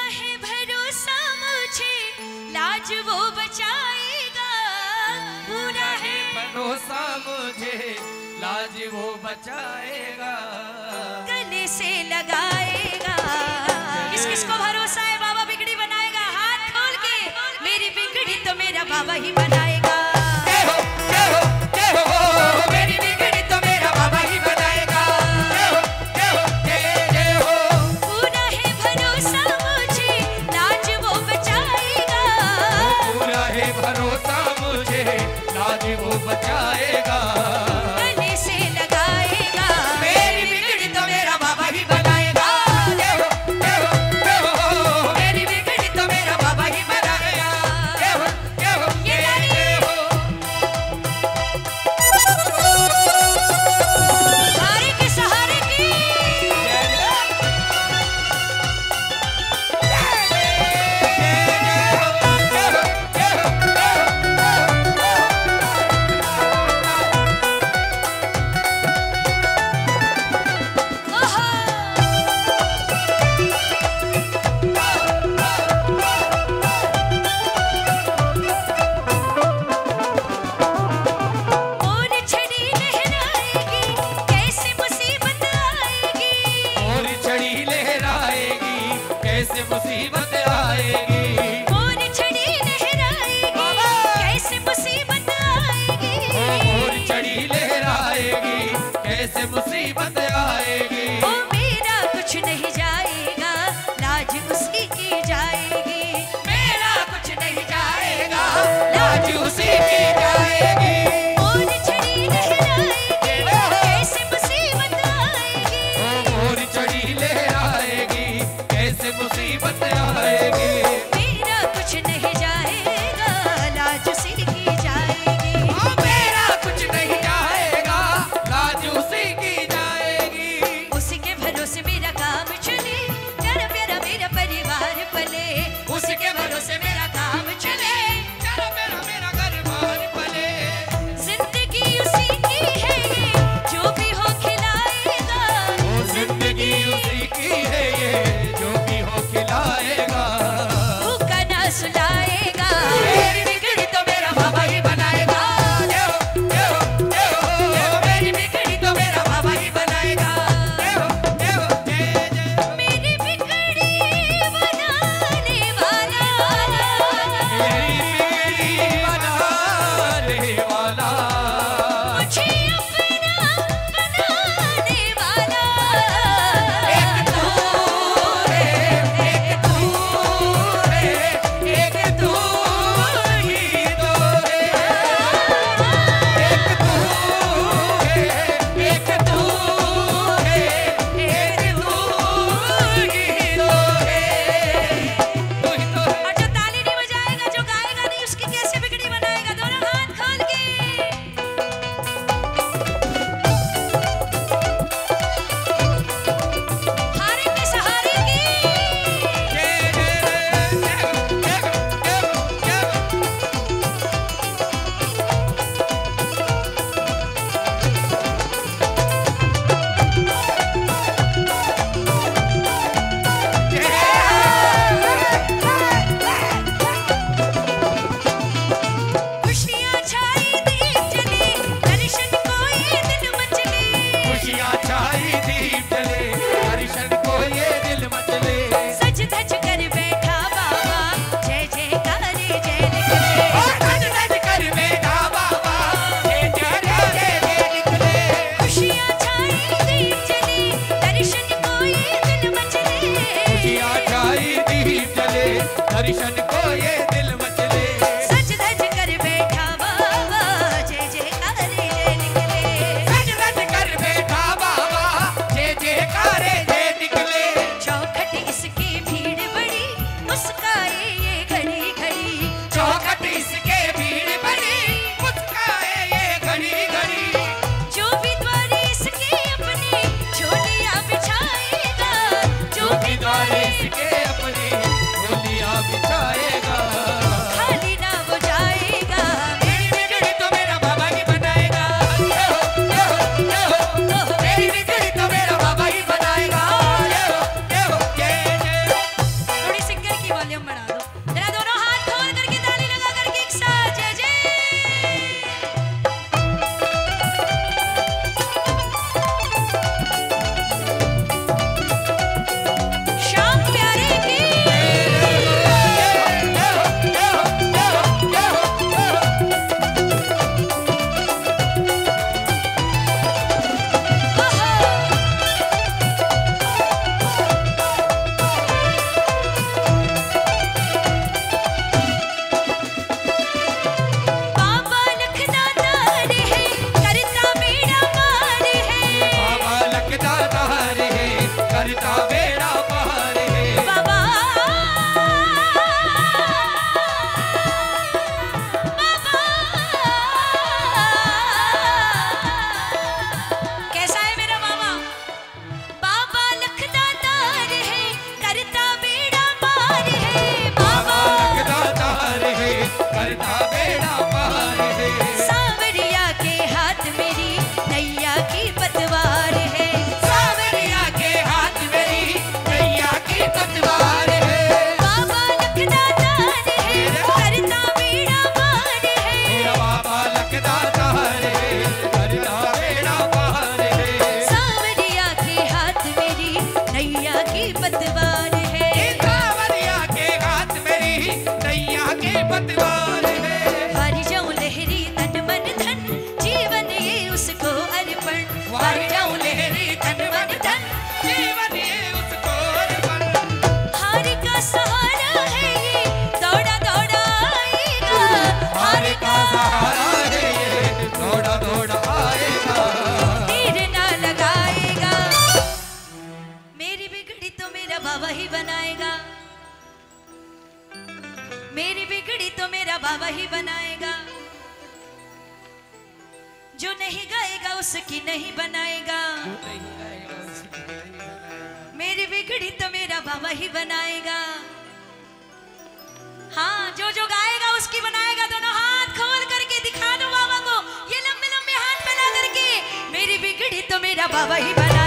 है भरोसा मुझे, लाज वो बचाएगा। पूरा है भरोसा मुझे, लाज वो बचाएगा। गले से लगाएगा। किस किस को भरोसा है बाबा बिगड़ी बनाएगा? हाथ खोल के, मेरी बिगड़ी तो मेरा बाबा ही बनाएगा। मेरी बिगड़ी तो मेरा बाबा ही बनाएगा। पूरा है भरोसा मुझे, लाज वो बचाएगा। पूरा है भरोसा मुझे, लाज वो बचाएगा। गले से लगाएगा। मेरी बिगड़ी तो मेरा बाबा ही बनाएगा। मेरी बिगड़ी तो मेरा बाबा ही बनाएगा। सहारे के सहारे की और छड़ी लहराएगी, कैसे मुसीबत आएगी। और छड़ी लहराएगी, कैसे मुसीबत आएगी। और छड़ी लहराएगी, कैसे मुसीबत आएगी। और छड़ी लहराएगी, कैसे मुसीबत आएगी। ओ मेरा कुछ नहीं जाएगा, लाज उसी की जाएगी। मेरा कुछ नहीं जाएगा, लाज उसी की जाएगी। और छड़ी लहराएगी, कैसे मुसीबत आएगी। और छड़ी लहराएगी, कैसे मुसीबत आएगी। बाबा ही बनाएगा। मेरी बिगड़ी तो मेरा बाबा ही बनाएगा। जो नहीं गाएगा उसकी नहीं बनाएगा। मेरी बिगड़ी तो मेरा बाबा ही बनाएगा। हाँ, जो जो गाएगा उसकी बनाएगा। दोनों हाथ खोल करके दिखा दो बाबा को, ये लंबे लंबे हाथ फैला करके। मेरी बिगड़ी तो मेरा बाबा ही बनाएगा।